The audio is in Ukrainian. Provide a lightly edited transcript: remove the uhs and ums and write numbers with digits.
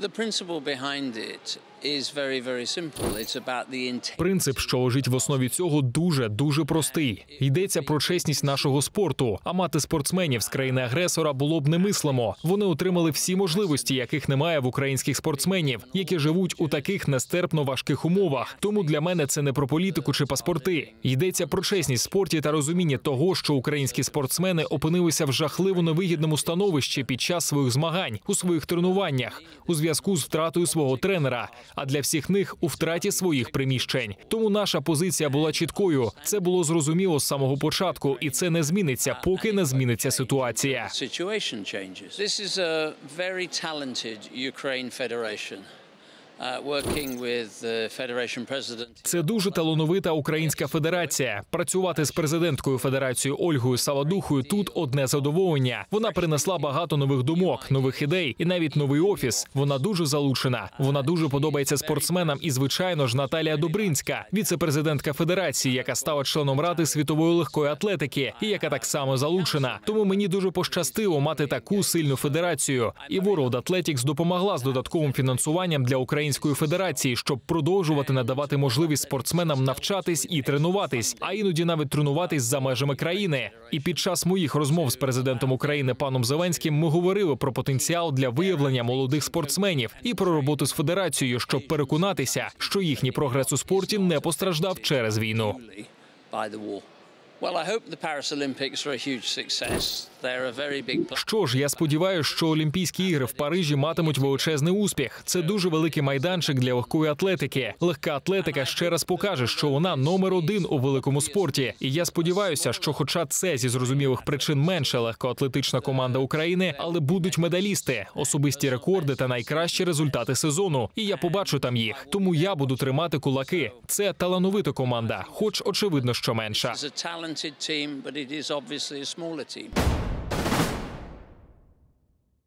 Принцип, що лежить в основі цього, дуже простий. Йдеться про чесність нашого спорту. А мати спортсменів з країни-агресора було б немислимо. Вони отримали всі можливості, яких немає в українських спортсменів, які живуть у таких нестерпно важких умовах. Тому для мене це не про політику чи паспорти. Йдеться про чесність в спорті та розуміння того, що українські спортсмени опинилися в жахливо невигідному становищі під час своїх змагань, у своїх тренуваннях, у зв'язку з втратою свого тренера, а для всіх них у втраті своїх приміщень. Тому наша позиція була чіткою. Це було зрозуміло з самого початку, і це не зміниться, поки не зміниться ситуація. Це дуже талановита українська федерація. Працювати з президенткою федерації Ольгою Савадухою тут одне задоволення. Вона принесла багато нових думок, нових ідей і навіть новий офіс. Вона дуже залучена. Вона дуже подобається спортсменам і, звичайно ж, Наталія Добринська, віце-президентка федерації, яка стала членом Ради світової легкої атлетики і яка так само залучена. Тому мені дуже пощастило мати таку сильну федерацію. І World Athletics допомогла з додатковим фінансуванням для Української федерації, щоб продовжувати надавати можливість спортсменам навчатись і тренуватись, а іноді навіть тренуватись за межами країни. І під час моїх розмов з президентом України паном Зеленським ми говорили про потенціал для виявлення молодих спортсменів і про роботу з федерацією, щоб переконатися, що їхній прогрес у спорті не постраждав через війну. Що ж, я сподіваюся, що Олімпійські ігри в Парижі матимуть величезний успіх. Це дуже великий майданчик для легкої атлетики. Легка атлетика ще раз покаже, що вона номер один у великому спорті. І я сподіваюся, що хоча це зі зрозумілих причин менша легкоатлетична команда України, але будуть медалісти, особисті рекорди та найкращі результати сезону. І я побачу там їх. Тому я буду тримати кулаки. Це талановита команда, хоч очевидно, що менша. Team, but it is obviously a smaller team.